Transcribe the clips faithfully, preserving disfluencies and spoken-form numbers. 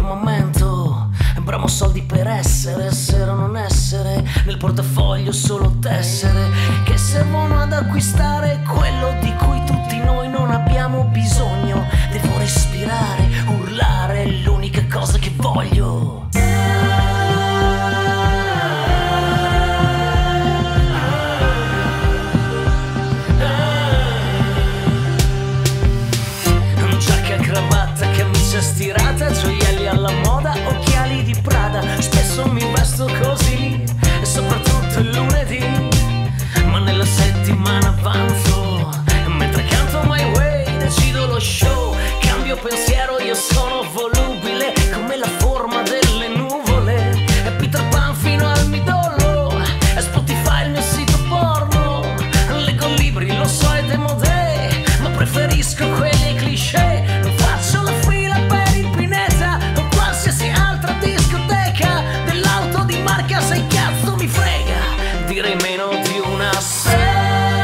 firmamento. Bramo soldi per essere, essere o non essere, nel portafoglio solo tessere che servono ad acquistare quello di cui tutti noi non abbiamo bisogno. Devo respirare, urlare, è l'unica cosa che voglio. Giacca, cravatta, camicia stirata, gioielli alla moda, occhiali di Prada. Spesso mi vesto così, e soprattutto il lunedì, ma nella settimana avanzo. Mentre canto My Way, decido lo show, cambio pensiero, io sono volubile come la forma delle nuvole. E Peter Pan fino al midollo, e Spotify il mio sito porno. Leggo libri, lo so è demodé, ma preferisco quelli cliché. Non faccio la fila per il Pineta o qualsiasi altra discoteca dell'auto di marca, sei cazzo mi frega. Direi meno di una sera.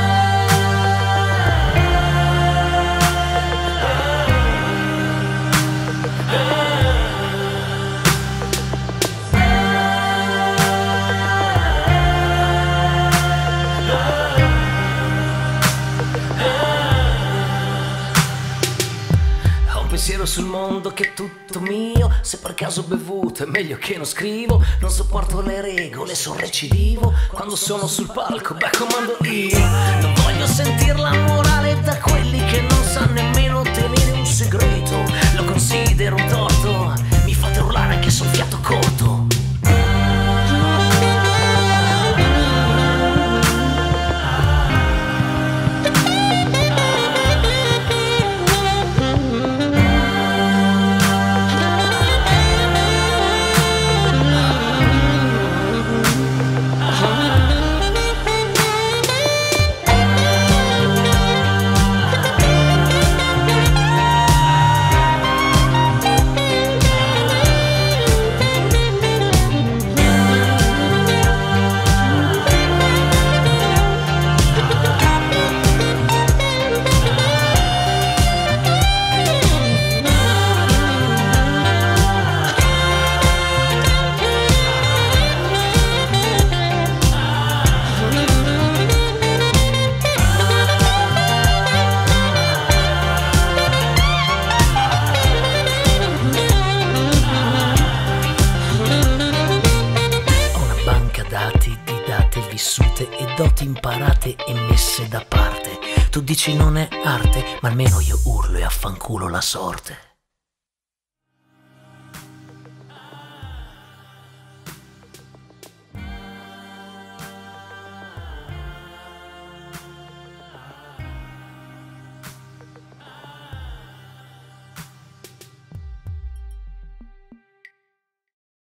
Pensiero sul mondo che è tutto mio. Se per caso ho bevuto è meglio che non scrivo. Non sopporto le regole, sono recidivo. Quando sono sul palco, beh, comando io. Non voglio sentir la morale da quelli che non sanno nemmeno tenere un segreto. Lo considero un torto, mi fate urlare anche se ho un fiato corto. Vissute e doti imparate e messe da parte. Tu dici non è arte, ma almeno io urlo e affanculo la sorte.